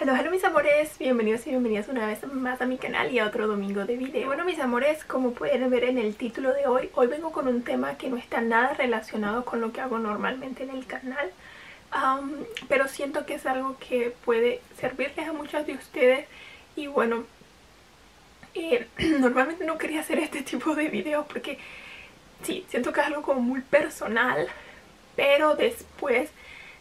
Hola mis amores, bienvenidos y bienvenidas una vez más a mi canal y a otro domingo de video. Bueno mis amores, como pueden ver en el título de hoy vengo con un tema que no está nada relacionado con lo que hago normalmente en el canal, pero siento que es algo que puede servirles a muchos de ustedes. Y bueno, normalmente no quería hacer este tipo de videos porque sí, siento que es algo como muy personal, pero después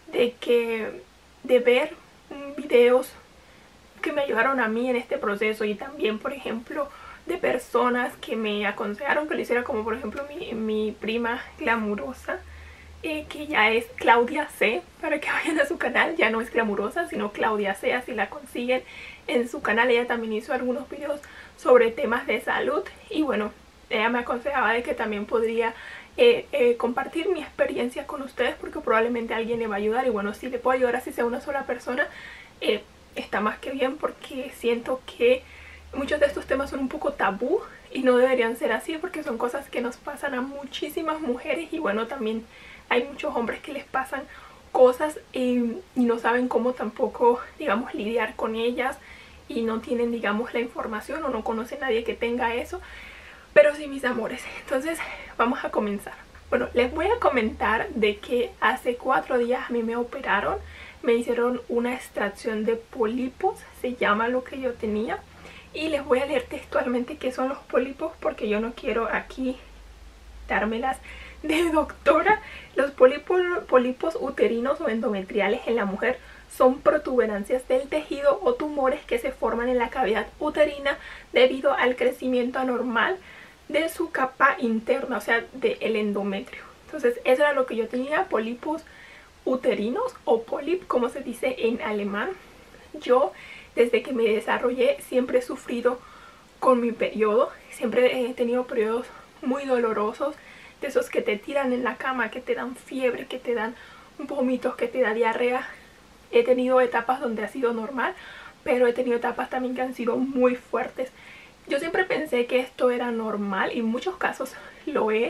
de ver videos que me ayudaron a mí en este proceso, y también por ejemplo de personas que me aconsejaron que lo hiciera, como por ejemplo mi prima glamurosa, que ya es Claudia C, para que vayan a su canal. Ya no es glamurosa sino Claudia C, así la consiguen en su canal. Ella también hizo algunos videos sobre temas de salud y bueno, ella me aconsejaba de que también podría compartir mi experiencia con ustedes, porque probablemente alguien le va a ayudar. Y bueno, si le puedo ayudar así sea una sola persona, está más que bien, porque siento que muchos de estos temas son un poco tabú y no deberían ser así, porque son cosas que nos pasan a muchísimas mujeres. Y bueno, también hay muchos hombres que les pasan cosas y no saben cómo tampoco, digamos, lidiar con ellas, y no tienen, digamos, la información o no conocen a nadie que tenga eso. Pero sí, mis amores, entonces vamos a comenzar. Bueno, les voy a comentar de que hace 4 días a mí me operaron. Me hicieron una extracción de pólipos, se llama lo que yo tenía. Y les voy a leer textualmente qué son los pólipos, porque yo no quiero aquí dármelas de doctora. Los pólipos uterinos o endometriales en la mujer son protuberancias del tejido o tumores que se forman en la cavidad uterina debido al crecimiento anormal de su capa interna, o sea, del endometrio. Entonces eso era lo que yo tenía, pólipos uterinos o pólip, como se dice en alemán. Yo, desde que me desarrollé, siempre he sufrido con mi periodo. Siempre he tenido periodos muy dolorosos, de esos que te tiran en la cama, que te dan fiebre, que te dan vómitos, que te da diarrea. He tenido etapas donde ha sido normal, pero he tenido etapas también que han sido muy fuertes. Yo siempre pensé que esto era normal, y en muchos casos lo es,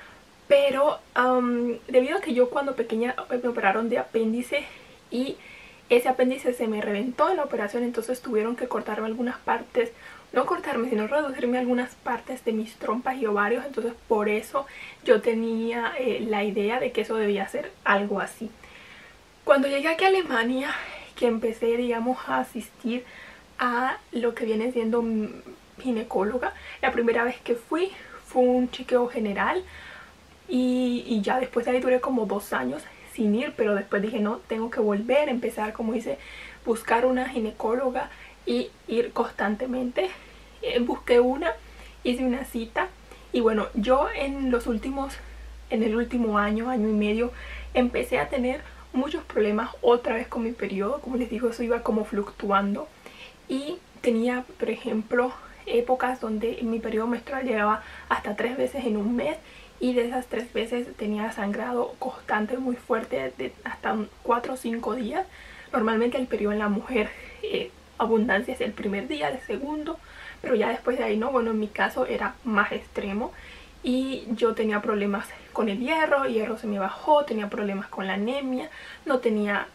pero debido a que yo cuando pequeña me operaron de apéndice y ese apéndice se me reventó en la operación, entonces tuvieron que cortarme algunas partes, no cortarme sino reducirme algunas partes de mis trompas y ovarios. Entonces por eso yo tenía la idea de que eso debía ser algo así. Cuando llegué aquí a Alemania, que empecé, digamos, a asistir a lo que viene siendo ginecóloga, la primera vez que fue un chequeo general, y ya después de ahí duré como 2 años sin ir, pero después dije no, tengo que volver a empezar, como dice, buscar una ginecóloga y ir constantemente. Busqué una, hice una cita, y bueno, yo en el último año y medio empecé a tener muchos problemas otra vez con mi periodo. Como les digo, eso iba como fluctuando, y tenía, por ejemplo, épocas donde mi periodo menstrual llegaba hasta 3 veces en un mes, y de esas 3 veces tenía sangrado constante muy fuerte de hasta 4 o 5 días. Normalmente el periodo en la mujer, abundancia es el primer día, el segundo, pero ya después de ahí no. Bueno, en mi caso era más extremo, y yo tenía problemas con el hierro se me bajó, tenía problemas con la anemia, no tenía,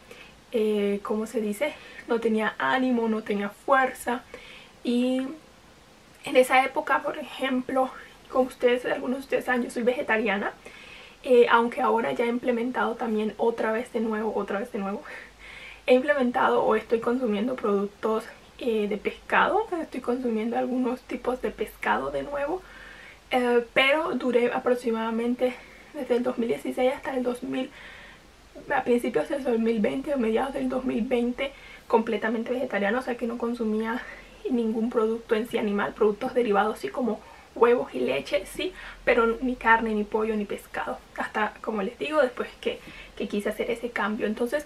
¿cómo se dice? No tenía ánimo, no tenía fuerza. Y en esa época, por ejemplo, como algunos de ustedes saben, yo soy vegetariana, aunque ahora ya he implementado también otra vez de nuevo, he implementado o estoy consumiendo productos de pescado. Estoy consumiendo algunos tipos de pescado de nuevo, pero duré aproximadamente desde el 2016 hasta el a principios del 2020 o mediados del 2020 completamente vegetariano, o sea que no consumía ningún producto en sí animal, productos derivados sí, como huevos y leche, sí, pero ni carne, ni pollo, ni pescado, hasta, como les digo, después que quise hacer ese cambio. Entonces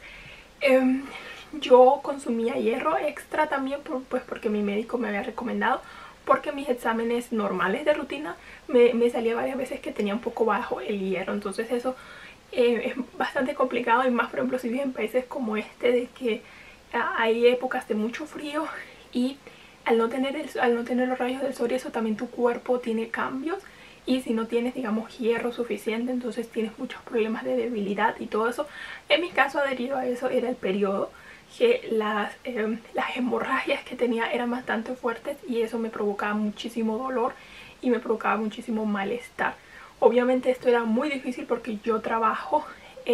yo consumía hierro extra también, pues porque mi médico me había recomendado, porque mis exámenes normales de rutina me salía varias veces que tenía un poco bajo el hierro. Entonces eso es bastante complicado, y más por ejemplo si vives en países como este, de que hay épocas de mucho frío, y al no tener los rayos del sol y eso, también tu cuerpo tiene cambios, y si no tienes, digamos, hierro suficiente, entonces tienes muchos problemas de debilidad y todo eso. En mi caso, adherido a eso, era el periodo. que las hemorragias que tenía eran bastante fuertes y eso me provocaba muchísimo dolor y me provocaba muchísimo malestar. Obviamente esto era muy difícil porque yo trabajo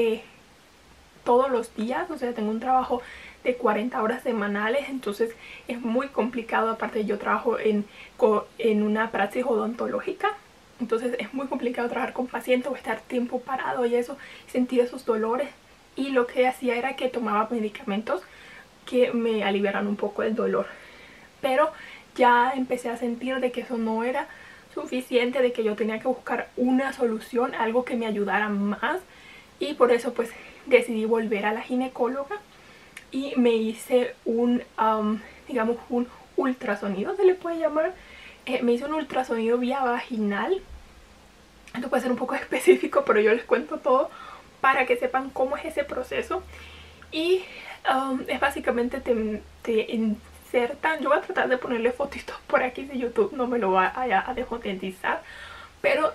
todos los días, o sea, tengo un trabajo de 40 horas semanales, entonces es muy complicado. Aparte yo trabajo en una praxis odontológica, entonces es muy complicado trabajar con pacientes o estar tiempo parado y eso, sentir esos dolores. Y lo que hacía era que tomaba medicamentos que me aliviaran un poco el dolor, pero ya empecé a sentir de que eso no era suficiente, de que yo tenía que buscar una solución, algo que me ayudara más, y por eso pues decidí volver a la ginecóloga y me hice digamos un ultrasonido, se le puede llamar. Me hice un ultrasonido vía vaginal. Esto puede ser un poco específico, pero yo les cuento todo para que sepan cómo es ese proceso. Y es básicamente te insertan, yo voy a tratar de ponerle fotitos por aquí si YouTube no me lo va a desmonetizar, pero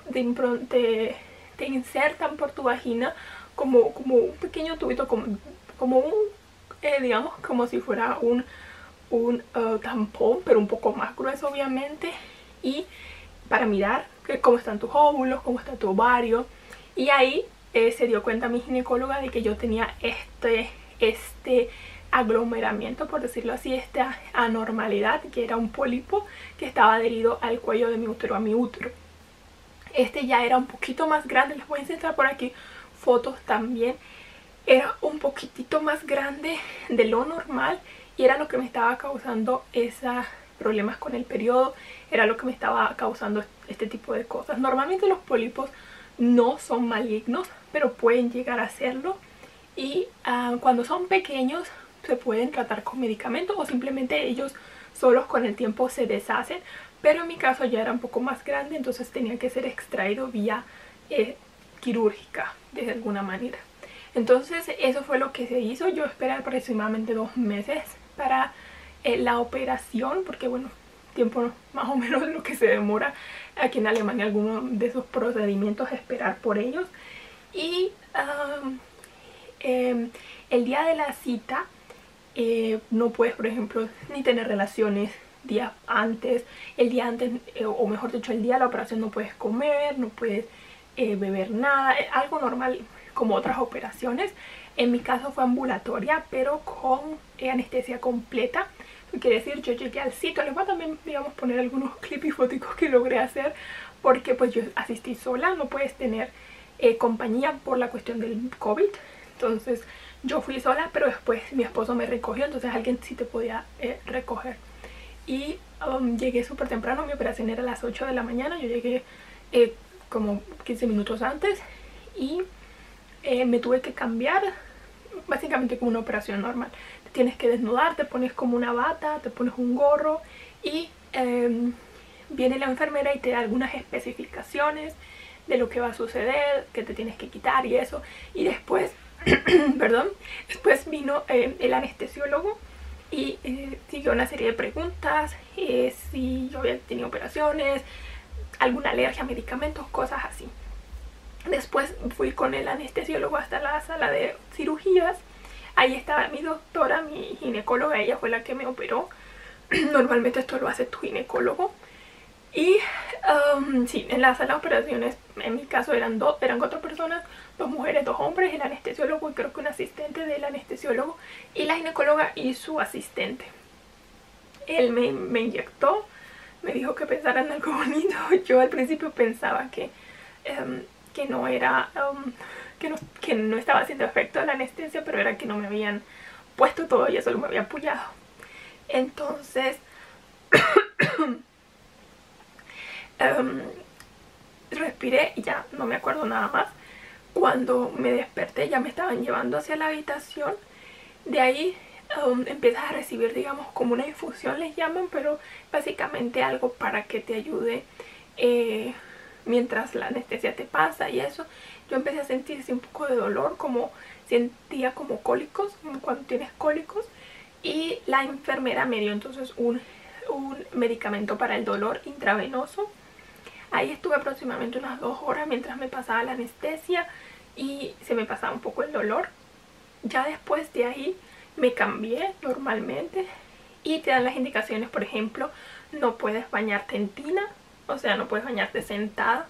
te insertan por tu vagina como un pequeño tubito, como un, digamos, como si fuera un tampón, pero un poco más grueso obviamente, y para mirar cómo están tus óvulos, cómo está tu ovario. Y ahí se dio cuenta mi ginecóloga de que yo tenía este aglomeramiento, por decirlo así, esta anormalidad, que era un pólipo que estaba adherido al cuello de mi útero, a mi útero. Este ya era un poquito más grande, les voy a enseñar por aquí fotos también. Era un poquitito más grande de lo normal y era lo que me estaba causando esos problemas con el periodo, era lo que me estaba causando este tipo de cosas. Normalmente los pólipos no son malignos, pero pueden llegar a serlo, y cuando son pequeños se pueden tratar con medicamentos o simplemente ellos solos con el tiempo se deshacen, pero en mi caso ya era un poco más grande, entonces tenía que ser extraído vía quirúrgica de alguna manera. Entonces eso fue lo que se hizo. Yo esperé aproximadamente 2 meses para la operación, porque bueno, tiempo más o menos lo que se demora aquí en Alemania algunos de esos procedimientos, esperar por ellos. Y el día de la cita no puedes, por ejemplo, ni tener relaciones días antes. El día antes, o mejor dicho, el día de la operación no puedes comer, no puedes beber nada, algo normal como otras operaciones. En mi caso fue ambulatoria, pero con anestesia completa. Eso quiere decir, yo llegué al sitio. Les voy a también, digamos, poner algunos clips y fotos que logré hacer, porque pues yo asistí sola, no puedes tener compañía por la cuestión del COVID. Entonces yo fui sola, pero después mi esposo me recogió, entonces alguien sí te podía recoger. Y llegué súper temprano, mi operación era a las 8 de la mañana, yo llegué como 15 minutos antes y me tuve que cambiar, básicamente como una operación normal. Te tienes que desnudar, te pones como una bata, te pones un gorro y viene la enfermera y te da algunas especificaciones de lo que va a suceder, que te tienes que quitar y eso. Y después, perdón, después vino el anestesiólogo y siguió una serie de preguntas, si yo había tenido operaciones, alguna alergia a medicamentos, cosas así. Después fui con el anestesiólogo hasta la sala de cirugías. Ahí estaba mi doctora, mi ginecóloga, ella fue la que me operó. Normalmente esto lo hace tu ginecólogo. Y sí, en la sala de operaciones, en mi caso eran 4 personas, 2 mujeres, 2 hombres, el anestesiólogo y creo que un asistente del anestesiólogo, y la ginecóloga y su asistente. Él me inyectó, me dijo que pensara en algo bonito. Yo al principio pensaba que no era, que no estaba haciendo efecto la anestesia, pero era que no me habían puesto todo y solo me había apoyado. Entonces respiré y ya no me acuerdo nada más. Cuando me desperté ya me estaban llevando hacia la habitación. De ahí empiezas a recibir, digamos, como una infusión les llaman, pero básicamente algo para que te ayude mientras la anestesia te pasa y eso. Yo empecé a sentir un poco de dolor, como sentía como cólicos, como cuando tienes cólicos, y la enfermera me dio entonces un medicamento para el dolor intravenoso. Ahí estuve aproximadamente unas 2 horas mientras me pasaba la anestesia y se me pasaba un poco el dolor. Ya después de ahí me cambié normalmente y te dan las indicaciones, por ejemplo, no puedes bañarte en tina, o sea, no puedes bañarte sentada,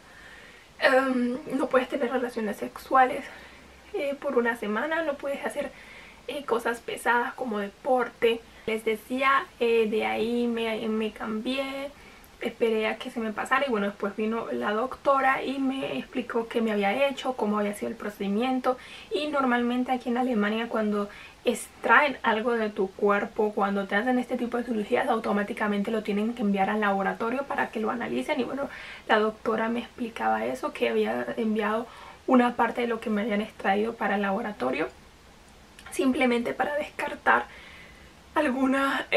no puedes tener relaciones sexuales por una semana, no puedes hacer cosas pesadas como deporte. Les decía, de ahí me cambié, esperé a que se me pasara y bueno, después vino la doctora y me explicó qué me había hecho, cómo había sido el procedimiento. Y normalmente aquí en Alemania, cuando extraen algo de tu cuerpo, cuando te hacen este tipo de cirugías, automáticamente lo tienen que enviar al laboratorio para que lo analicen. Y bueno, la doctora me explicaba eso, que había enviado una parte de lo que me habían extraído para el laboratorio, simplemente para descartar alguna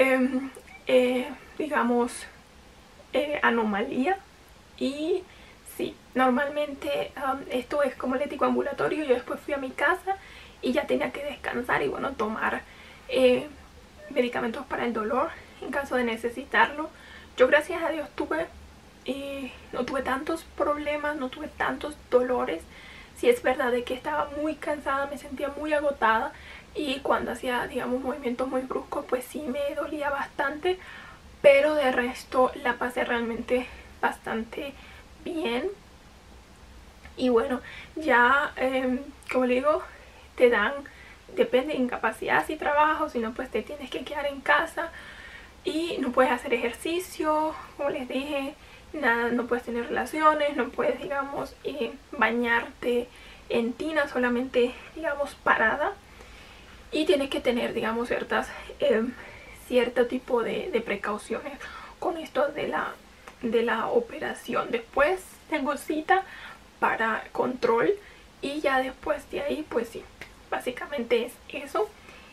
digamos anomalía. Y sí, normalmente esto es como el ético ambulatorio. Yo después fui a mi casa y ya tenía que descansar y bueno, tomar medicamentos para el dolor en caso de necesitarlo. Yo gracias a Dios no tuve tantos problemas, no tuve tantos dolores. Sí es verdad de que estaba muy cansada, me sentía muy agotada y cuando hacía, digamos, movimientos muy bruscos pues sí me dolía bastante, pero de resto la pasé realmente bastante bien. Y bueno, ya como le digo, te dan, depende de incapacidad si trabajas o si no pues te tienes que quedar en casa y no puedes hacer ejercicio, como les dije, nada, no puedes tener relaciones, no puedes, digamos, bañarte en tina, solamente, digamos, parada. Y tienes que tener, digamos, cierto tipo de precauciones con esto de la operación. Después tengo cita para control y ya después de ahí, pues sí, básicamente es eso.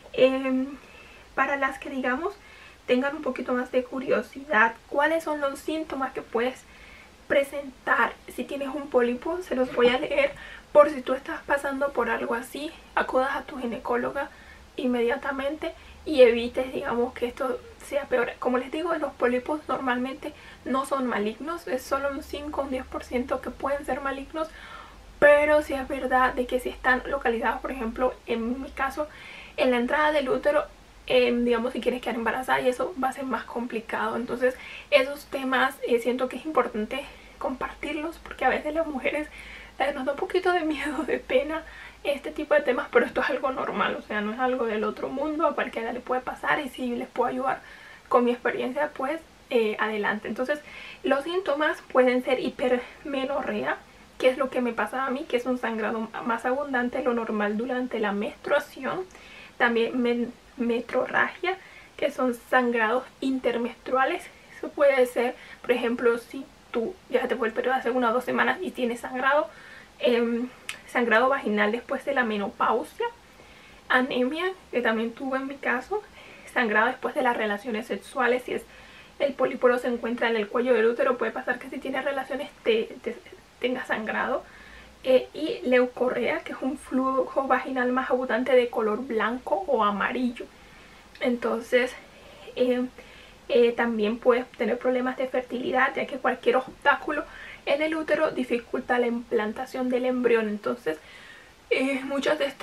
Para las que, digamos, tengan un poquito más de curiosidad, ¿cuáles son los síntomas que puedes presentar si tienes un pólipo? Se los voy a leer por si tú estás pasando por algo así. Acudas a tu ginecóloga inmediatamente y evites, digamos, que esto sea peor. Como les digo, los pólipos normalmente no son malignos, es solo un 5 o un 10% que pueden ser malignos, pero sí es verdad de que si están localizados, por ejemplo, en mi caso, en la entrada del útero, digamos, si quieres quedar embarazada, y eso va a ser más complicado. Entonces esos temas siento que es importante compartirlos, porque a veces las mujeres nos da un poquito de miedo, de pena este tipo de temas, pero esto es algo normal, o sea, no es algo del otro mundo, a cualquiera le puede pasar y si les puedo ayudar con mi experiencia, pues adelante. Entonces los síntomas pueden ser hipermenorrea, que es lo que me pasaba a mí, que es un sangrado más abundante de lo normal durante la menstruación. También metrorragia, que son sangrados intermenstruales. Eso puede ser, por ejemplo, si tú ya te fue el periodo hace 1 o 2 semanas y tienes sangrado, sangrado vaginal después de la menopausia, anemia, que también tuve en mi caso, sangrado después de las relaciones sexuales. Si el pólipo se encuentra en el cuello del útero, puede pasar que si tienes relaciones tengas sangrado. Y leucorrea, que es un flujo vaginal más abundante de color blanco o amarillo. Entonces también puedes tener problemas de fertilidad, ya que cualquier obstáculo en el útero dificulta la implantación del embrión. Entonces muchos de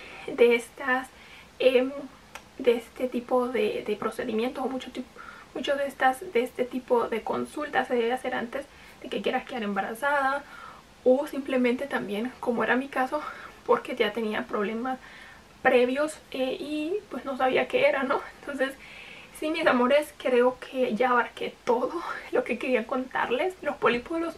este tipo de procedimientos, o muchos de este tipo de consultas se debe hacer antes de que quieras quedar embarazada, o simplemente también, como era mi caso, porque ya tenía problemas previos y pues no sabía qué era, ¿no? Entonces sí, mis amores, creo que ya abarqué todo lo que quería contarles. Los pólipos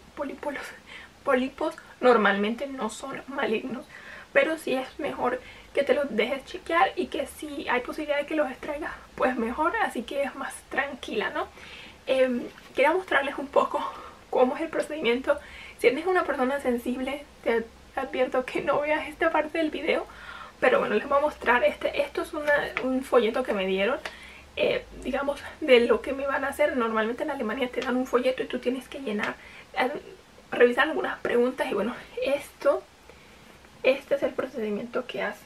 normalmente no son malignos, pero sí es mejor que te los dejes chequear y que si hay posibilidad de que los extraigas, pues mejor, así que es más tranquila, ¿no? Quería mostrarles un poco cómo es el procedimiento. Si eres una persona sensible, te advierto que no veas esta parte del video, pero bueno, les voy a mostrar. Esto es un folleto que me dieron, digamos, de lo que me van a hacer. Normalmente en Alemania te dan un folleto y tú tienes que llenar, revisar algunas preguntas. Y bueno, este es el procedimiento que hacen.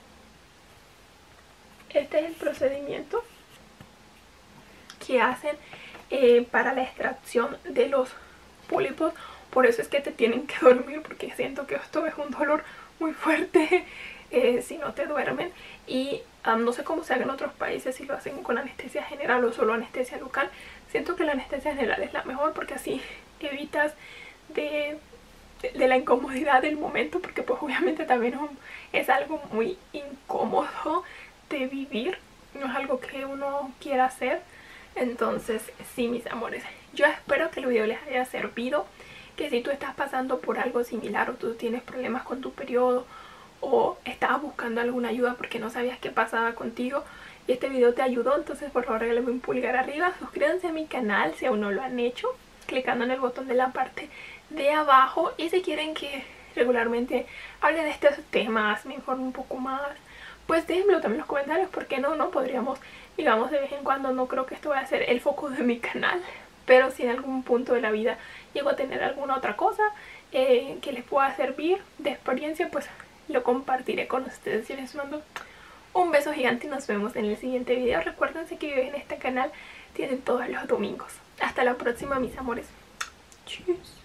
Este es el procedimiento que hacen para la extracción de los pólipos. Por eso es que te tienen que dormir, porque siento que esto es un dolor muy fuerte. si no te duermen. Y no sé cómo se haga en otros países, si lo hacen con anestesia general o solo anestesia local. Siento que la anestesia general es la mejor porque así evitas de la incomodidad del momento, porque pues obviamente también es algo muy incómodo de vivir, no es algo que uno quiera hacer. Entonces sí, mis amores, yo espero que el video les haya servido, que si tú estás pasando por algo similar o tú tienes problemas con tu periodo o estabas buscando alguna ayuda porque no sabías qué pasaba contigo y este video te ayudó, entonces por favor regálenme un pulgar arriba, suscríbanse a mi canal si aún no lo han hecho, clicando en el botón de la parte de abajo, y si quieren que regularmente hable de estos temas, me informe un poco más, pues déjenmelo también en los comentarios, porque no podríamos, digamos, de vez en cuando. No creo que esto vaya a ser el foco de mi canal, pero si en algún punto de la vida llego a tener alguna otra cosa que les pueda servir de experiencia, pues lo compartiré con ustedes. Yo les mando un beso gigante y nos vemos en el siguiente video. Recuérdense que videos en este canal tienen todos los domingos. Hasta la próxima, mis amores. Tschüss.